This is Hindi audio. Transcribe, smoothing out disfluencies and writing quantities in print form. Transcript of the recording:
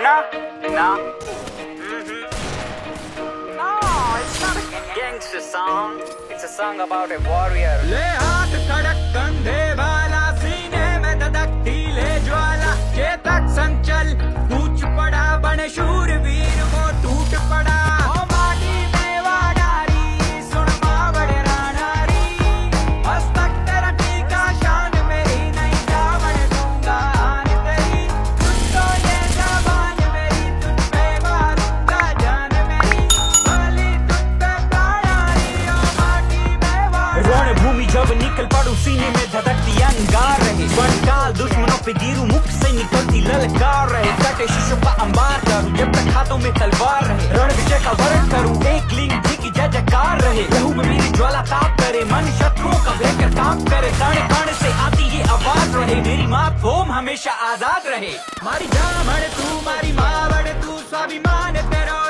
Nah, nah. No, it's not a gangster song. It's a song about a warrior. ले हाथ खड़क कंधे वाला, सीने में धधकती ले ज्वाला, चेतक संचल कूच पड़ा, बने शूरवीर वो टूट पड़ा। ओ माटी में वाडारी, सुन मावड़े रानारी, मस्तक तेरा टीका शान मेरी, नहीं जावड़ दूंगा आन तेरी। तुझको ये जबान मेरी, तुझ पे मारूंगा जान मेरी, भली तुझ पे प्राणारी, ओ माटी में वाडारी। रणभूमि जब निकल पड़ू, सीने में धधकती अंगार रहे, बंटाल दुश्मनों पे गिरू, मुख से निकलती ललकार रहे, कटे शीशों का अंबार करूं, जब तक हाथों में तलवार रहे, रण विजय का वर्ण करूं, एक लिंग जी की जय जयकार रहे, लहू में मेरी ज्वाला ताप करे, मन शत्रुओं का भयंकर ताप करे, कण कण से आती ये आवाज रहे, मेरी मात होम हमेशा आजाद रहे। मारी जामड़ तू, मारी मावड़ तू, स्वाभिमान तेरा